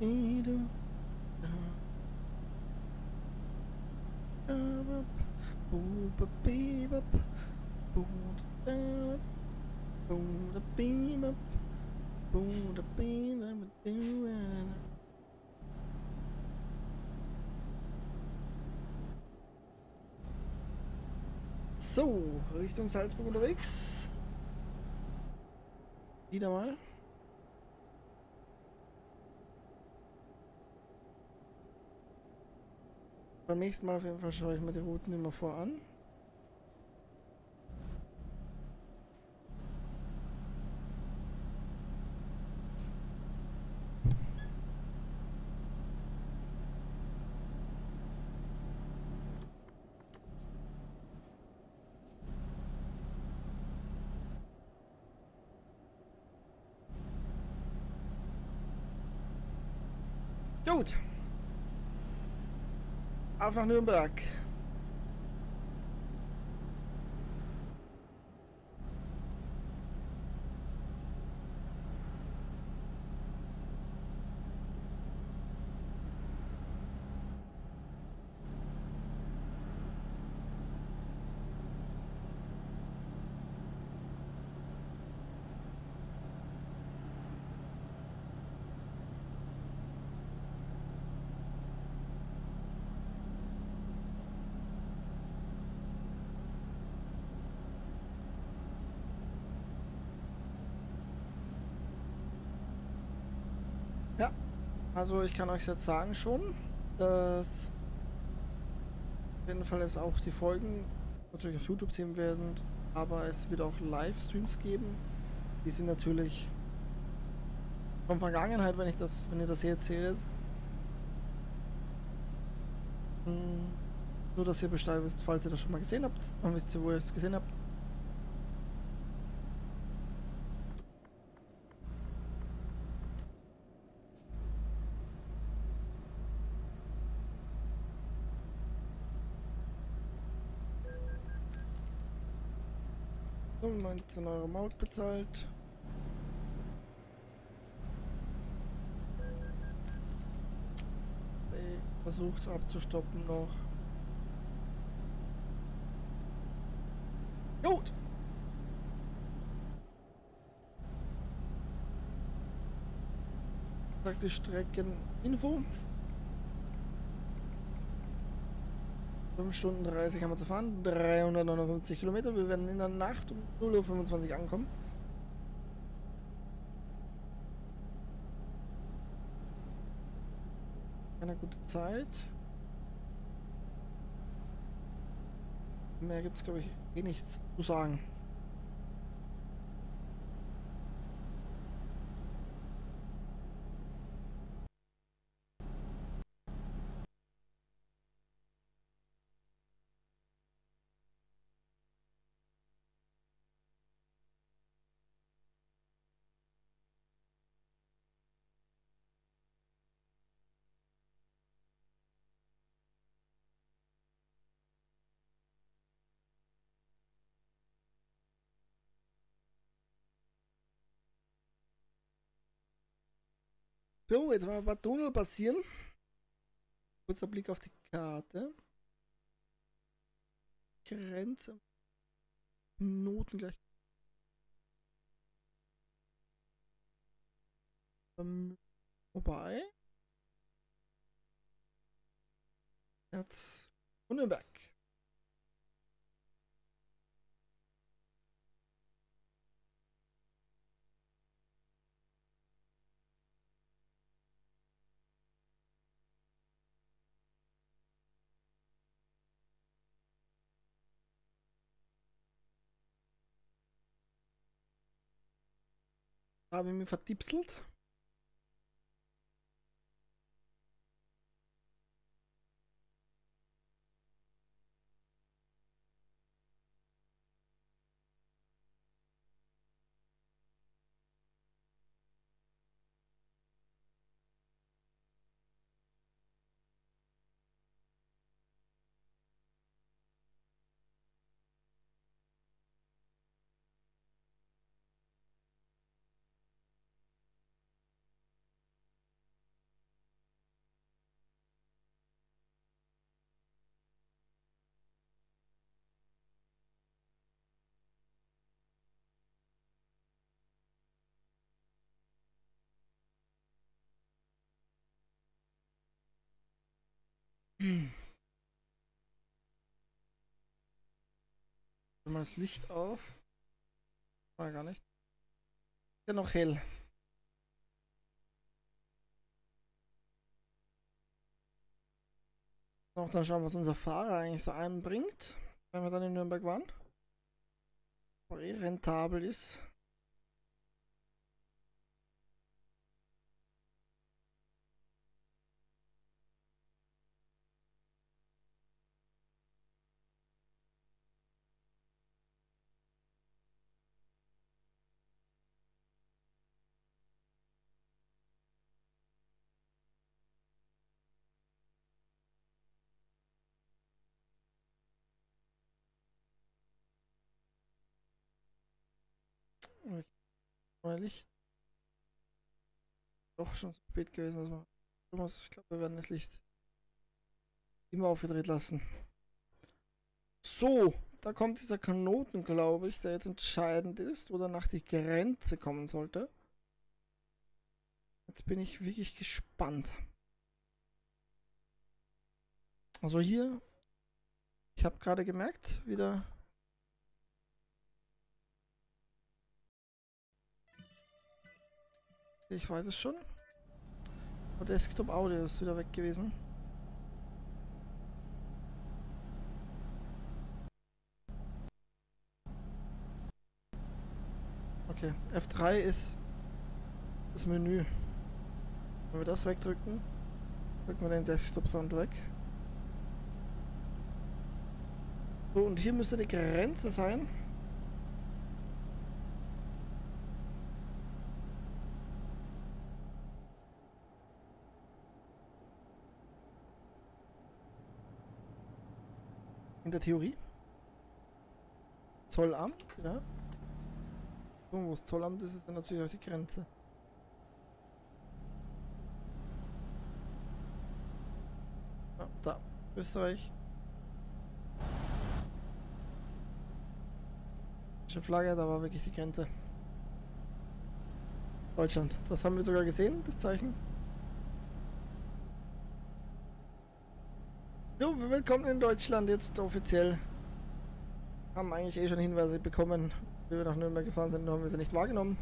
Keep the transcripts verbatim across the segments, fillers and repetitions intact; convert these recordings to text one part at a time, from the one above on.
So, Richtung Salzburg unterwegs. Wieder mal. Beim nächsten Mal auf jeden Fall schaue ich mir die Routen immer voran. Gut. Auf nach Nürnberg. Ja, also ich kann euch jetzt sagen schon, dass auf jeden Fall es auch die Folgen natürlich auf YouTube sehen werden, aber es wird auch Livestreams geben. Die sind natürlich von Vergangenheit, wenn ich das, wenn ihr das jetzt seht. Hm, nur, dass ihr Bescheid wisst, falls ihr das schon mal gesehen habt, dann wisst ihr, wo ihr es gesehen habt. So, neunzehn Euro Maut bezahlt. Versucht abzustoppen noch. Gut. Praktisch Streckeninfo. fünf Stunden dreißig haben wir zu fahren. dreihundertneunundfünfzig Kilometer. Wir werden in der Nacht um null Uhr fünfundzwanzig ankommen. Eine gute Zeit. Mehr gibt es, glaube ich, eh nichts zu sagen. So, jetzt mal ein paar Tunnel passieren. Kurzer Blick auf die Karte. Grenze. Minuten gleich. Ähm, vorbei. Jetzt Nürnberg. Da habe ich mich vertipselt. Mal das Licht auf. War gar nicht. Ist ja noch hell. Noch dann schauen, was unser Fahrer eigentlich so einbringt, wenn wir dann in Nürnberg waren. Ob er eh rentabel ist. Mein Licht. Doch schon zu spät gewesen. Also ich glaube, wir werden das Licht immer aufgedreht lassen. So, da kommt dieser Knoten, glaube ich, der jetzt entscheidend ist, wo danach die Grenze kommen sollte. Jetzt bin ich wirklich gespannt. Also hier, ich habe gerade gemerkt, wieder. Ich weiß es schon. Aber Desktop Audio ist wieder weg gewesen. Okay, F drei ist das Menü. Wenn wir das wegdrücken, drücken wir den Desktop Sound weg. So, und hier müsste die Grenze sein. In der Theorie. Zollamt, ja. So, wo das Zollamt ist, ist dann natürlich auch die Grenze. Ja, da, Österreich. Flagge, da war wirklich die Grenze. Deutschland, das haben wir sogar gesehen, das Zeichen. So, willkommen in Deutschland, jetzt offiziell. Haben eigentlich eh schon Hinweise bekommen, wie wir nach Nürnberg gefahren sind, haben wir sie nicht wahrgenommen.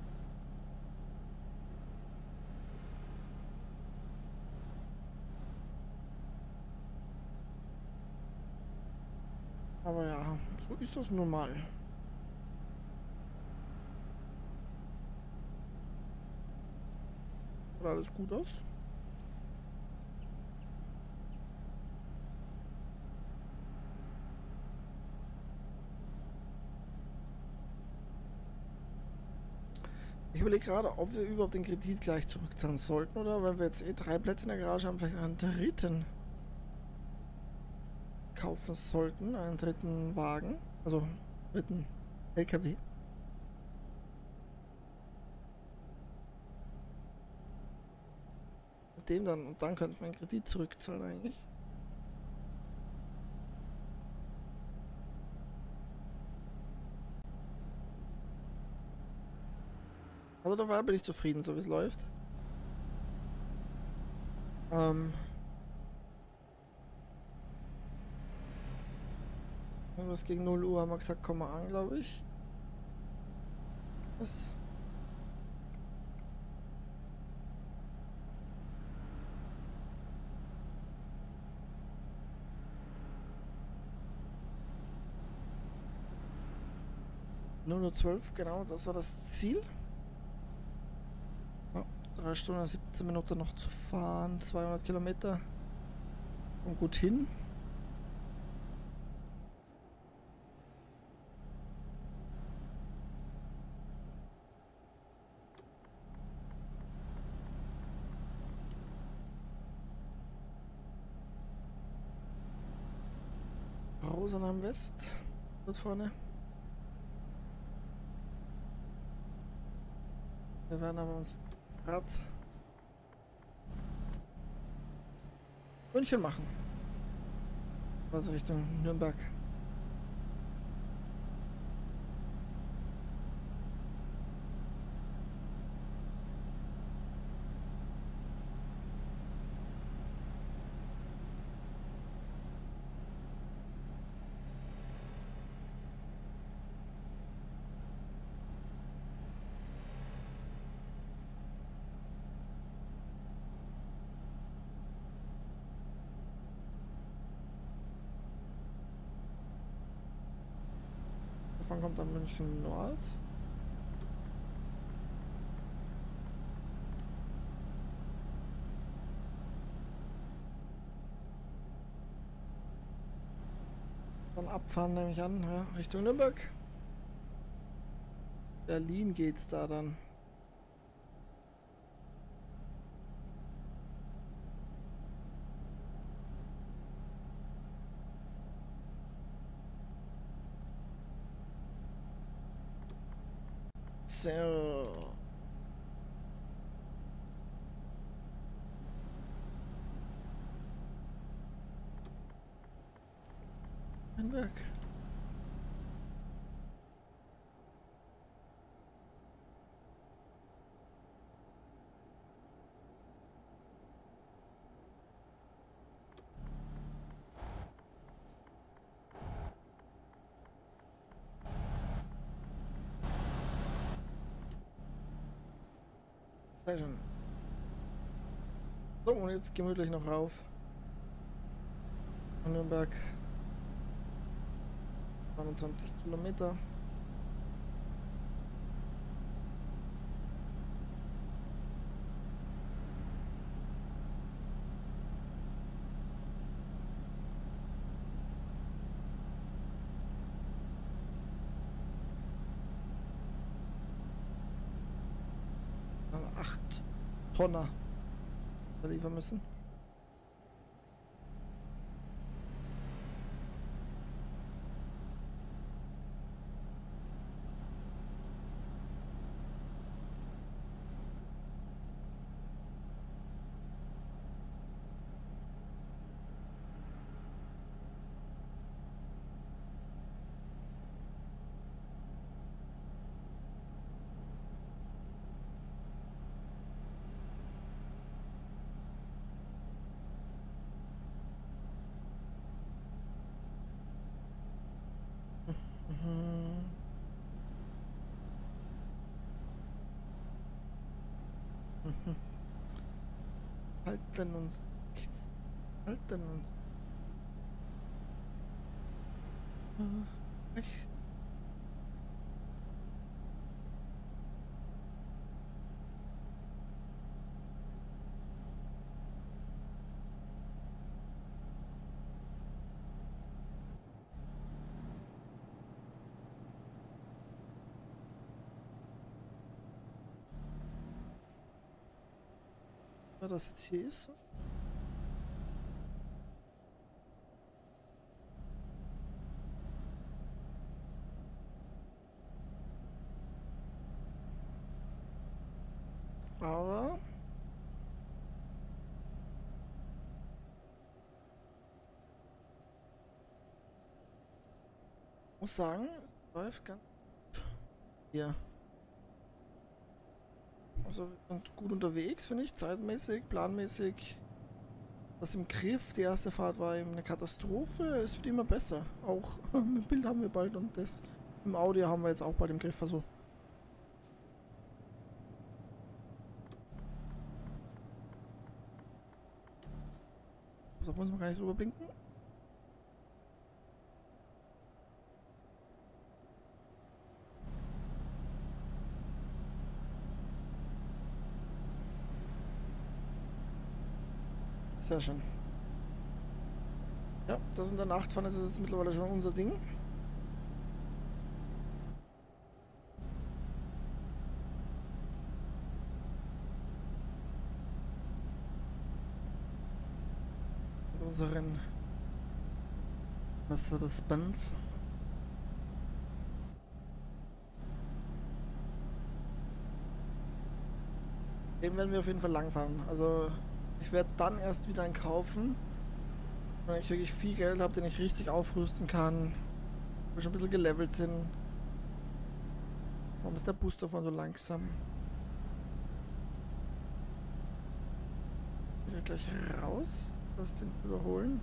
Aber ja, so ist das nun mal. Sieht alles gut aus. Ich überlege gerade, ob wir überhaupt den Kredit gleich zurückzahlen sollten oder wenn wir jetzt eh drei Plätze in der Garage haben, vielleicht einen dritten kaufen sollten, einen dritten Wagen, also dritten L K W. Mit dem dann, und dann könnten wir den Kredit zurückzahlen eigentlich. Also dabei bin ich zufrieden, so wie es läuft. Ähm. Irgendwas gegen null Uhr haben wir gesagt, komm mal an, glaube ich. Was? null Uhr zwölf, genau, das war das Ziel. Ja, drei Stunden, siebzehn Minuten noch zu fahren, zweihundert Kilometer. Und gut hin. Rosenheim West, dort vorne. Wir werden aber uns gerade München machen. Also Richtung Nürnberg. Davon kommt dann München Nord. Dann abfahren, nehme ich an, ja, Richtung Nürnberg. Berlin geht's da dann. So. Nürnberg. Sehr schön. So, und jetzt gemütlich noch rauf. Von Nürnberg. neunundzwanzig Kilometer. acht Tonner liefern müssen. Mhm. Mhm. Halten uns nichts. Halten uns. Ach, echt. Was das jetzt hier ist? Aber muss sagen, es läuft ganz hier. Also wir sind gut unterwegs, finde ich, zeitmäßig, planmäßig. Was im Griff, die erste Fahrt war eben eine Katastrophe, es wird immer besser. Auch mit Bild haben wir bald und das im Audio haben wir jetzt auch bald im Griff. Also da muss man gar nicht drüber blinken. Sehr schön. Ja, das in der Nacht fahren, das ist jetzt mittlerweile schon unser Ding. Mit unseren Mercedes-Benz. Den werden wir auf jeden Fall langfahren. Also ich werde dann erst wieder einen kaufen, wenn ich wirklich viel Geld habe, den ich richtig aufrüsten kann. Wir schon ein bisschen gelevelt sind. Warum ist der Bus davon so langsam? Wieder gleich raus, das den zu überholen.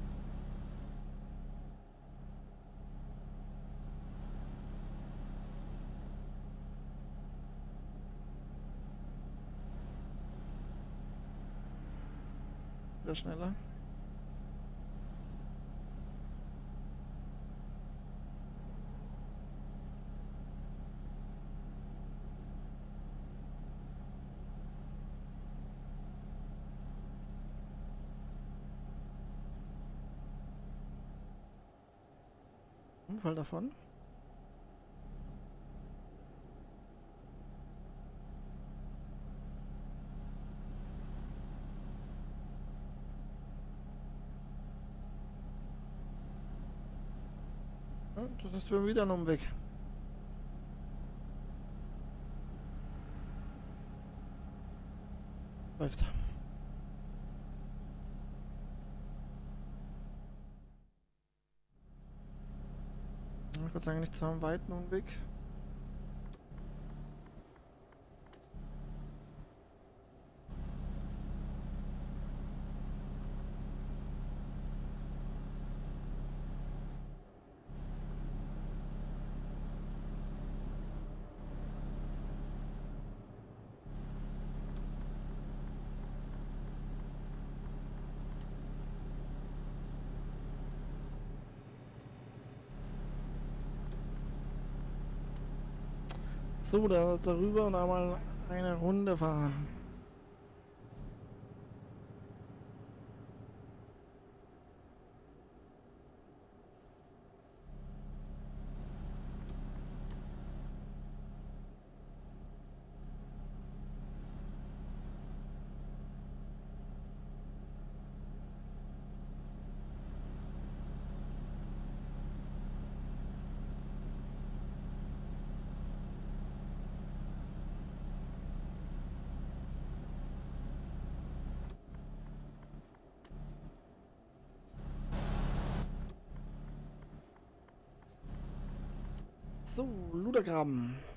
Wieder schneller. jeden Fall davon. Ja, das ist schon wieder ein Umweg. Läuft. Ja, Gott sei Dank nicht zu einem weiten Umweg. So, da darüber und einmal eine Runde fahren. So, Ludergraben.